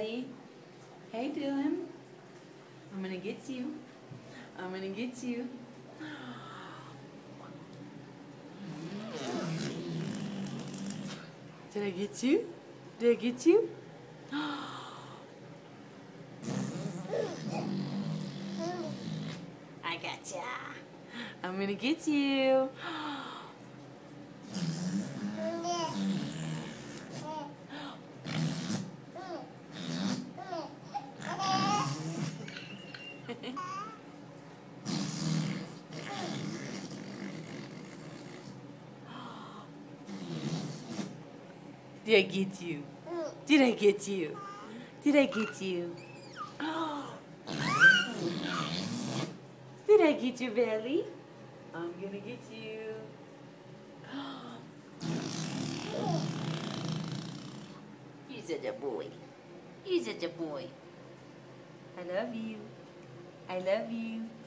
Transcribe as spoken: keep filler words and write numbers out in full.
buddy. Hey, Dylan. I'm gonna get you. I'm gonna get you. Did I get you? Did I get you? I gotcha. I'm gonna get you. Did I get you? Did I get you? Did I get you? Did I get you, Belly? I'm gonna get you. You're such a boy. You're such a boy. I love you. I love you.